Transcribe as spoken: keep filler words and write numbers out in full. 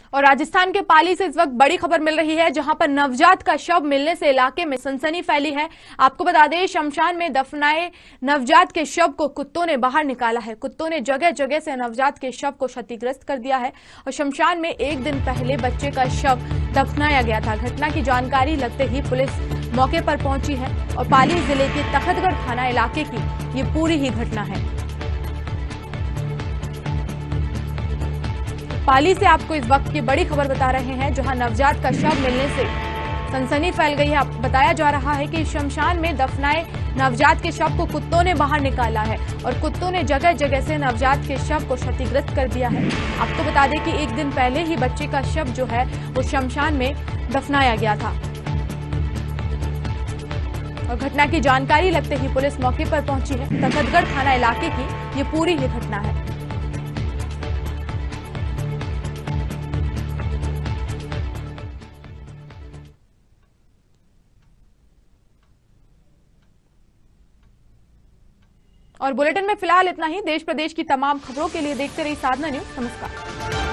और राजस्थान के पाली से इस वक्त बड़ी खबर मिल रही है, जहां पर नवजात का शव मिलने से इलाके में सनसनी फैली है। आपको बता दें, शमशान में दफनाए नवजात के शव को कुत्तों ने बाहर निकाला है। कुत्तों ने जगह जगह से नवजात के शव को क्षतिग्रस्त कर दिया है और शमशान में एक दिन पहले बच्चे का शव दफनाया गया था। घटना की जानकारी लगते ही पुलिस मौके पर पहुंची है और पाली जिले के तखतगढ़ थाना इलाके की ये पूरी ही घटना है। पाली से आपको इस वक्त की बड़ी खबर बता रहे हैं, जहां नवजात का शव मिलने से सनसनी फैल गई है। बताया जा रहा है कि शमशान में दफनाए नवजात के शव को कुत्तों ने बाहर निकाला है और कुत्तों ने जगह जगह से नवजात के शव को क्षतिग्रस्त कर दिया है। आपको बता दें कि एक दिन पहले ही बच्चे का शव जो है वो शमशान में दफनाया गया था और घटना की जानकारी लगते ही पुलिस मौके पर पहुंची है। तखतगढ़ थाना इलाके की ये पूरी ही घटना है। और बुलेटिन में फिलहाल इतना ही। देश प्रदेश की तमाम खबरों के लिए देखते रहिए साधना न्यूज। नमस्कार।